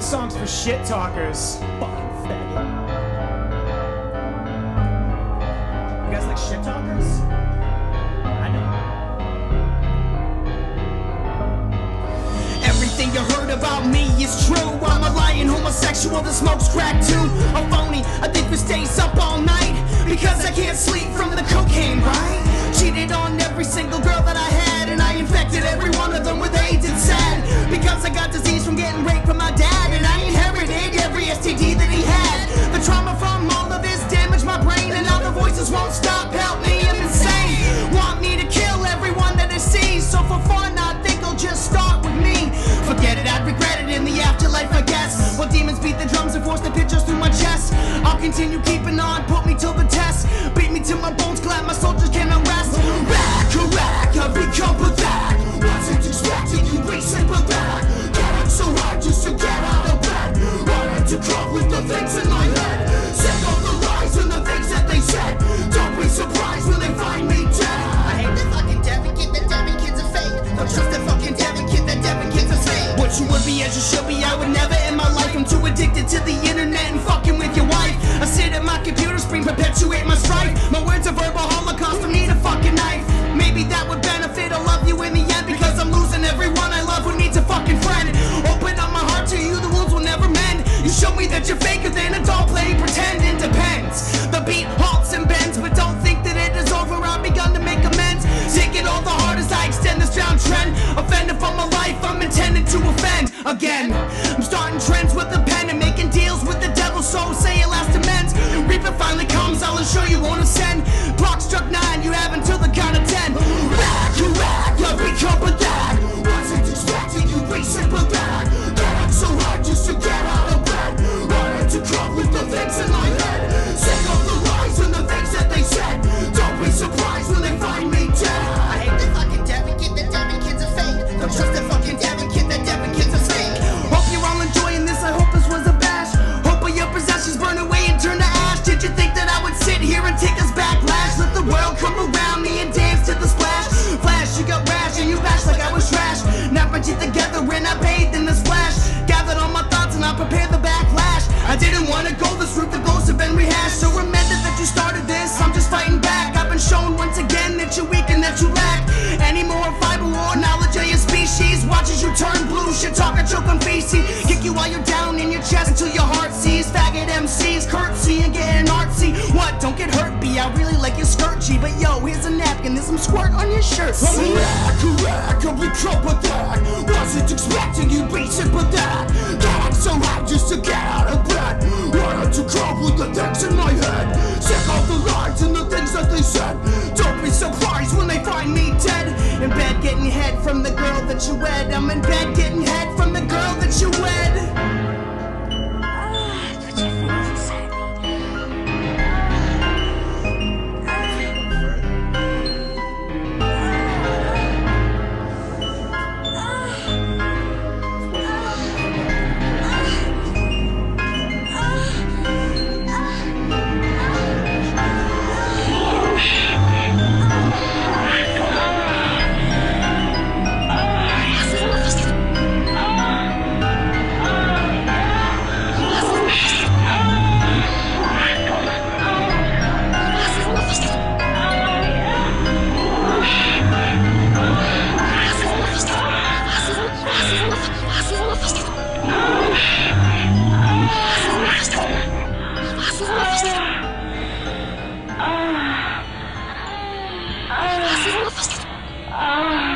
This song's for shit talkers. Fucking faggot. You guys like shit talkers? I know. Everything you heard about me is true. I'm a lying homosexual that smokes crack too. A phony, a thief who stays up all night because I can't sleep from the cocaine, right? Cheated on every single girl that I had, and I infected every one of them with AIDS. It's sad because I got disease from getting raped from my dad, and I inherited every STD that he had. The trauma from all of this damaged my brain, and now the voices won't stop. Help me, I'm insane. Want me to kill everyone that I see, so for fun I think I'll just start with me. Forget it, I'd regret it in the afterlife, I guess. While demons beat the drums and force the pictures through my chest, I'll continue keeping on, put me till the test. Beat me till my bones glad my soldiers cannot rest. Rack, I've become pathetic. Wasn't expecting you be sympathetic. Getting so hard just to get out of bed. Wanted to cope with the things in my head. Sick of the lies and the things that they said. Don't be surprised when they find me dead. I hate the fucking Devin kid, that Devin kid's a fake. Don't trust that fucking Devin kid, that Devin kid's a fake. What you would be as you should be, I would never in my life. I'm too addicted to the internet and fucking with your wife. I sit at my computer screen, perpetuate my strife. My words are verbal holocaust, I need a fucking knife. Maybe that would benefit, I'll love you in the end, because I'm losing everyone I love who needs a fucking friend. Open up my heart to you, the wounds will never mend. You show me that you're faker than a doll play, pretend it depends. The beat halts and bends, but don't think that it is over, I've begun to make amends. Take it all the hard as I extend this down trend. Offended from my life, I'm intended to offend again. I'm starting trends with a pen and making deals with the devil, so say it last amends. Reaper finally comes, I'll ensure you won't ascend. Clock struck 9, you have until the count of 10. Rack, I've become pathetic. Wasn't expecting you be sympathetic. Getting so hard just to get out of bed. Wanted to cope with the things in my head. Sick of the lies and the things that they said. Don't be surprised when they find me dead. I hate the fucking Devin kid, that Devin kid's a fake. Don't trust that fucking Devin kid, that Devin kid's a fake. Hope you're all enjoying this, I hope this was a bash. Hope all your possessions burn away and turn to ash. Did you think that I would sit here and take this backlash? Let the world come around me and dance to the splash. Flash, you got rash and you bash like I was trash. Now put you together and I bathed in the splash. Gathered all my thoughts and I prepared the backlash. I didn't want to go this route, the ghosts have been rehashed. So remember that you started this, I'm just fighting back. I've been shown once again that you're weak and that you lack any more fiber or knowledge of your species. Watch as you turn blue, shit talk and choke on feces. Kick you while you're down in your chest until your heart sees. Faggot MCs curtsy and getting artsy. What, don't get hurt, B, I really like your skirt, G. But yo, here's a napkin, there's some squirt on your shirt. I'm a rack, I'll become pathetic. Wasn't expecting you be sympathetic. Getting so hard just to get out of bed. Wanted to cope with the things in my head. Sick of the lies and the things that they said. Don't be surprised when they find me dead. In bed getting head from the girl that you wed. I'm in bed getting head from the girl that you wed. Ah.